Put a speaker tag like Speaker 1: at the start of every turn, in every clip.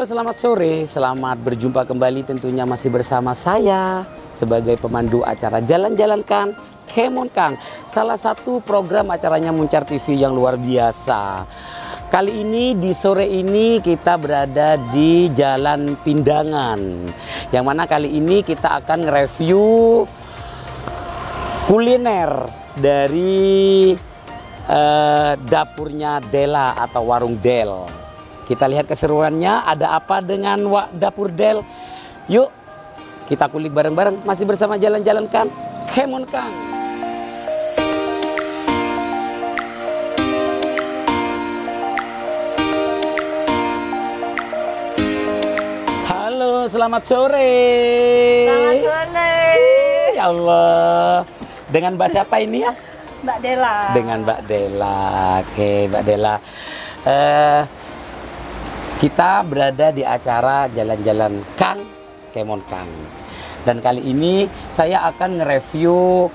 Speaker 1: Halo, selamat sore. Selamat berjumpa kembali tentunya masih bersama saya sebagai pemandu acara Jalan-Jalan Kang, Kemon Kang. Salah satu program acaranya Muncar TV yang luar biasa. Kali ini di sore ini kita berada di Jalan Pindangan. Yang mana kali ini kita akan nge-review kuliner dari dapurnya Della atau Warung Del. Kita lihat keseruannya, ada apa dengan dapur Del. Yuk kita kulik bareng-bareng, masih bersama Jalan-Jalan Kang, Kemon Kang. Halo, selamat sore.
Speaker 2: Selamat sore.
Speaker 1: Ya Allah. Dengan Mbak siapa ini ya?
Speaker 2: Mbak Della.
Speaker 1: Dengan Mbak Della. Oke, Mbak Della. Kita berada di acara Jalan-Jalan Kang, Kemon Kang. Dan kali ini saya akan nge-review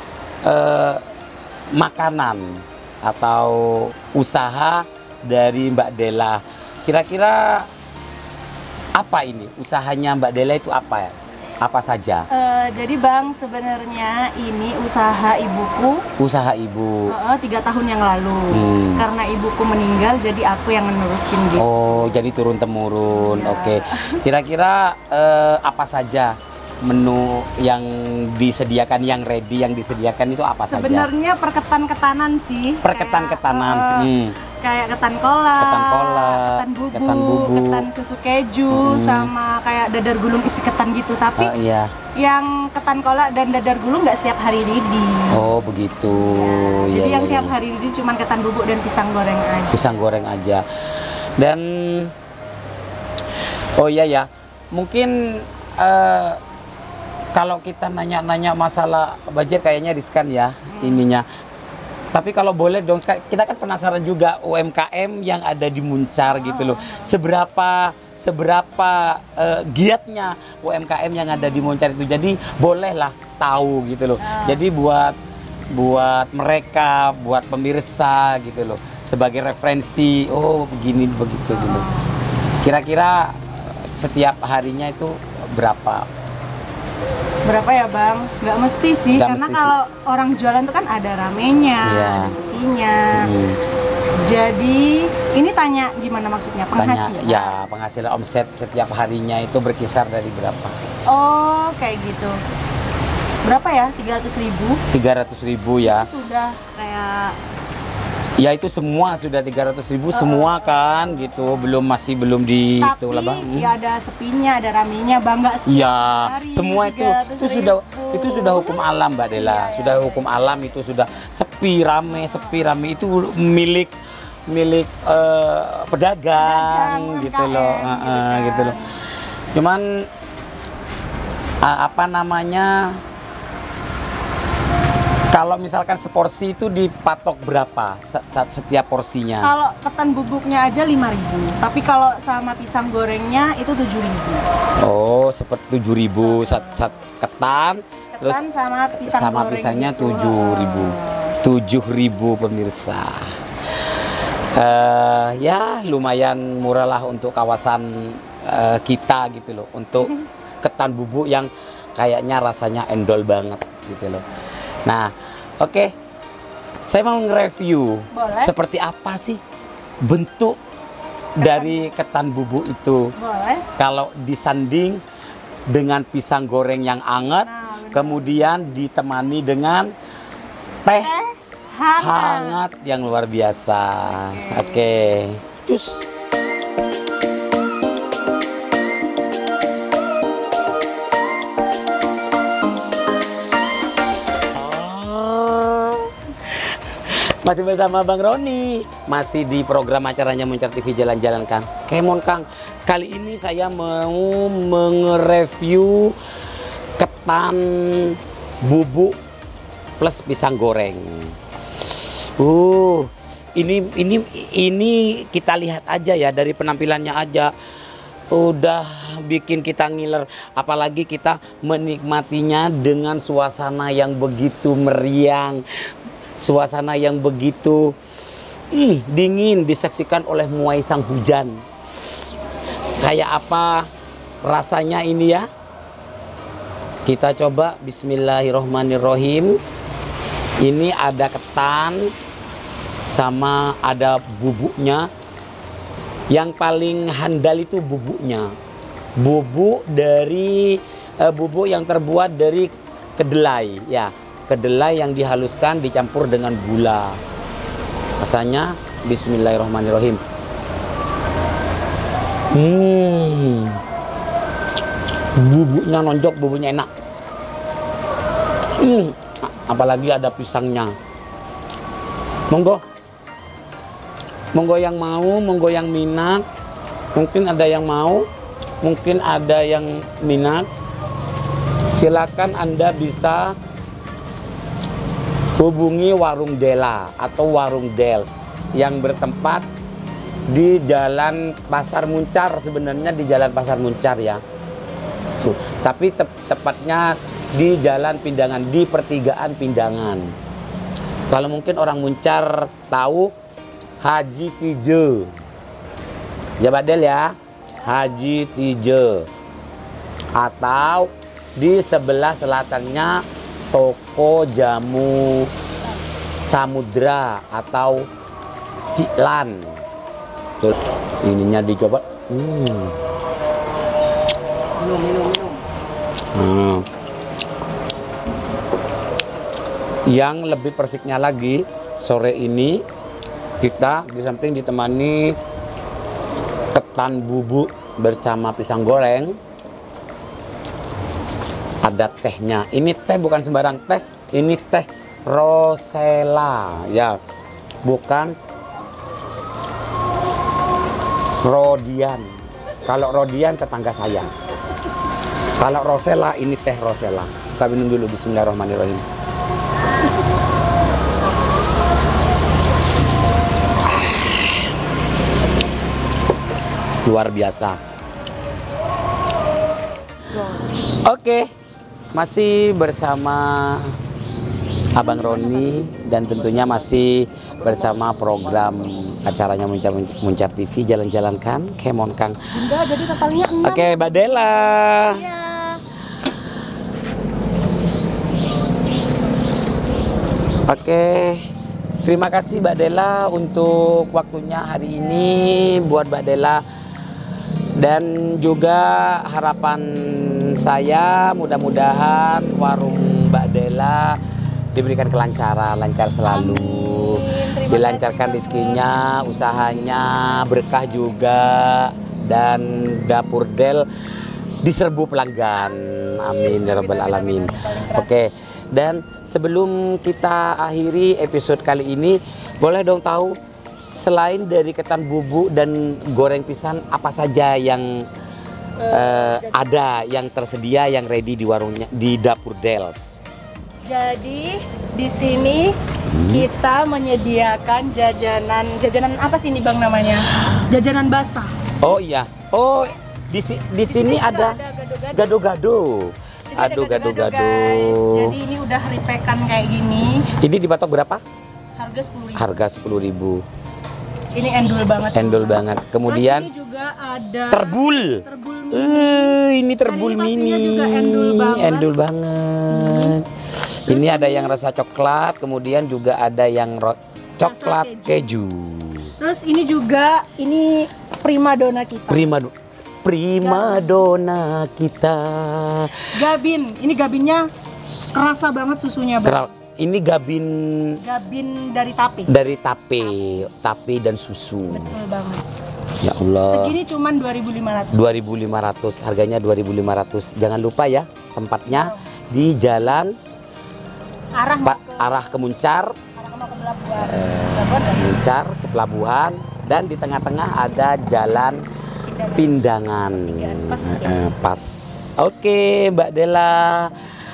Speaker 1: makanan atau usaha dari Mbak Della. Kira-kira apa ini? Usahanya Mbak Della itu apa ya? Apa saja?
Speaker 2: Jadi Bang, sebenarnya ini usaha ibuku.
Speaker 1: Usaha ibu.
Speaker 2: 3 tahun yang lalu. Karena ibuku meninggal, jadi aku yang menerusin gitu.
Speaker 1: Oh, jadi turun-temurun.
Speaker 2: Ya.
Speaker 1: Oke. Kira-kira apa saja menu yang disediakan, yang ready, yang disediakan itu apa saja?
Speaker 2: Sebenarnya perketan-ketanan sih.
Speaker 1: Perketan-ketanan.
Speaker 2: Kayak ketan kolak, ketan bubuk, ketan susu keju, sama kayak dadar gulung isi ketan gitu. Tapi
Speaker 1: Iya.
Speaker 2: yang ketan kolak dan dadar gulung nggak setiap hari ready.
Speaker 1: Oh, begitu.
Speaker 2: Ya, jadi
Speaker 1: Ya,
Speaker 2: yang
Speaker 1: ya,
Speaker 2: tiap
Speaker 1: ya.
Speaker 2: hari ready cuma ketan bubuk dan pisang goreng aja.
Speaker 1: Pisang goreng aja. Dan oh iya ya, mungkin kalau kita nanya-nanya masalah budget kayaknya riskan ya ininya. Tapi kalau boleh dong, kita kan penasaran juga UMKM yang ada di Muncar gitu loh. Seberapa giatnya UMKM yang ada di Muncar itu. Jadi bolehlah tahu gitu loh. Jadi buat mereka, buat pemirsa gitu loh, sebagai referensi. Oh, begini begitu gitu. Kira-kira setiap harinya itu berapa?
Speaker 2: Berapa ya Bang? Nggak mesti sih,
Speaker 1: Nggak
Speaker 2: karena
Speaker 1: mesti
Speaker 2: kalau orang jualan tuh kan ada ramenya,
Speaker 1: Iya.
Speaker 2: ada sepinya. Jadi ini tanya gimana maksudnya? Penghasilan?
Speaker 1: Ya, penghasilan omset setiap harinya itu berkisar dari berapa?
Speaker 2: Oh, kayak gitu. Berapa ya? 300.000?
Speaker 1: 300.000 ya.
Speaker 2: Itu sudah kayak
Speaker 1: Ya itu semua sudah 300.000 semua kan gitu, masih belum di itu lah Bang.
Speaker 2: tapi ya ada sepinya, ada ramenya, Bang, nggak setiap
Speaker 1: Iya,
Speaker 2: hari
Speaker 1: semua itu sudah hukum alam Mbak Della.
Speaker 2: Iya,
Speaker 1: Sudah hukum alam, itu sudah sepi rame itu milik pedagang gitu loh.
Speaker 2: UMKM gitu kan.
Speaker 1: Gitu loh. Cuman apa namanya, kalau misalkan seporsi itu dipatok berapa setiap porsinya?
Speaker 2: Kalau ketan bubuknya aja 5.000, tapi kalau sama pisang gorengnya itu 7.000.
Speaker 1: Oh, seperti 7.000 ketan, terus
Speaker 2: sama pisang
Speaker 1: sama
Speaker 2: goreng
Speaker 1: pisangnya
Speaker 2: gitu.
Speaker 1: 7.000. 7.000 pemirsa. Ya lumayan murah lah untuk kawasan kita gitu loh. Untuk ketan bubuk yang kayaknya rasanya endol banget gitu loh. Nah, oke. Saya mau nge-review seperti apa sih bentuk dari ketan bubuk itu.
Speaker 2: Boleh.
Speaker 1: Kalau disanding dengan pisang goreng yang anget, kemudian ditemani dengan teh hangat yang luar biasa. Oke. Cus. Masih bersama Bang Roni, masih di program acaranya Muncar TV Jalan-Jalan Kang, Kemon Kang. Kali ini saya mau nge-review ketan bubuk plus pisang goreng. Ini kita lihat aja ya, dari penampilannya aja udah bikin kita ngiler, apalagi kita menikmatinya dengan suasana yang begitu meriang. Suasana yang begitu dingin disaksikan oleh muai sang hujan. Kayak apa rasanya ini ya? Kita coba. Bismillahirrohmanirrohim. Ini ada ketan sama ada bubuknya. Yang paling handal itu bubuknya. Bubuk yang terbuat dari kedelai ya. Kedelai yang dihaluskan dicampur dengan gula. Rasanya bismillahirrohmanirrohim. Bubuknya nonjok, bubuknya enak. Apalagi ada pisangnya. Monggo. Monggo yang mau, monggo yang minat. Mungkin ada yang mau, mungkin ada yang minat. Silakan Anda bisa hubungi Warung Dela atau Warung Dels yang bertempat di Jalan Pasar Muncar. Sebenarnya di Jalan Pasar Muncar ya. Tapi tepatnya di Jalan Pindangan, di pertigaan Pindangan. Kalau mungkin orang Muncar tahu Haji Tijo. Jabat Del ya, Haji Tijo. Atau di sebelah selatannya Toko Jamu Samudra atau Ciklan. Tuh, ininya dicoba. Yang lebih perfectnya lagi, sore ini kita di samping ditemani ketan bubuk bersama pisang goreng, ada tehnya. Ini teh bukan sembarang teh, ini teh Rosella ya, bukan Rodian. Kalau Rodian tetangga saya. Kalau Rosella ini teh Rosella. Kita minum dulu. Bismillahirrahmanirrahim. Luar biasa. Oke, masih bersama Abang Roni dan tentunya masih bersama program acaranya Muncar TV, jalan-jalankan Kemon Kang.
Speaker 2: Bunda, jadi totalnya 6.
Speaker 1: Oke, Mbak Dela.
Speaker 2: Iya.
Speaker 1: Oke, terima kasih Mbak Dela untuk waktunya hari ini buat Mbak Dela. Dan juga harapan saya mudah-mudahan warung Mbak Dela diberikan kelancaran, lancar selalu. Dilancarkan rezekinya, usahanya berkah juga, dan dapur Del diserbu pelanggan. Amin ya rabbal alamin. Oke, dan sebelum kita akhiri episode kali ini, boleh dong tahu selain dari ketan bubuk dan goreng pisang, apa saja yang ada yang tersedia, yang ready di warungnya, di dapur Dels?
Speaker 2: Jadi di sini kita menyediakan jajanan apa sih ini Bang namanya? Jajanan basah.
Speaker 1: Oh iya. Oh, di sini ada gado-gado. Aduh, gado-gado.
Speaker 2: Jadi ini udah ripekan kayak gini.
Speaker 1: Ini dipatok berapa?
Speaker 2: Harga 10.000.
Speaker 1: Harga 10.000.
Speaker 2: Ini endul banget.
Speaker 1: Endul banget. Kemudian
Speaker 2: terus ini juga ada
Speaker 1: terbul.
Speaker 2: Terbul mini.
Speaker 1: Ini terbul
Speaker 2: Nah, ini
Speaker 1: mini.
Speaker 2: pastinya juga endul banget.
Speaker 1: Endul banget. Ini ada yang rasa coklat, kemudian juga ada yang coklat keju.
Speaker 2: Terus ini juga primadona kita.
Speaker 1: Primadona kita.
Speaker 2: Gabin. Ini gabinnya kerasa banget susunya, Bang.
Speaker 1: Ini gabin
Speaker 2: dari tape.
Speaker 1: Dari tape dan susu.
Speaker 2: Betul banget.
Speaker 1: Ya Allah.
Speaker 2: Segini cuman 2.500.
Speaker 1: 2.500, harganya 2.500. Jangan lupa ya, tempatnya di jalan arah ke Muncar.
Speaker 2: Arah ke Pelabuhan.
Speaker 1: Muncar ke Pelabuhan, dan di tengah-tengah ada jalan Pindangan. Pas. Oke, Mbak Dela.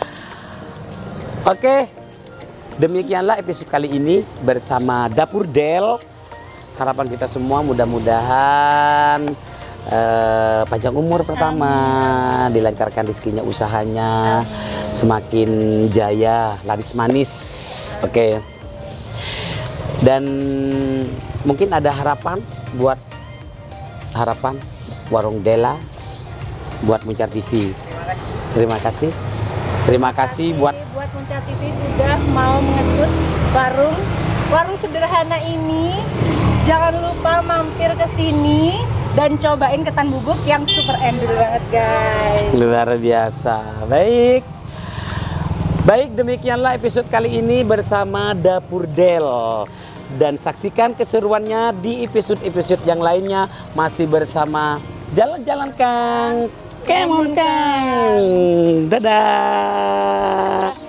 Speaker 1: Oke. Demikianlah episode kali ini bersama Dapur Del. Harapan kita semua mudah-mudahan panjang umur pertama, dilancarkan rezekinya, usahanya semakin jaya, laris manis. Oke. Dan mungkin ada harapan Warung Dela buat Muncar TV. Terima kasih. Terima kasih buat
Speaker 2: Muncar TV sudah mau mengesut warung sederhana ini. Jangan lupa mampir ke sini dan cobain ketan bubuk yang super endul banget, guys.
Speaker 1: luar biasa. Baik, demikianlah episode kali ini bersama Dapur Del. Dan saksikan keseruannya di episode-episode yang lainnya masih bersama Jalan-Jalan Kang. Kemon Kang. Dadah.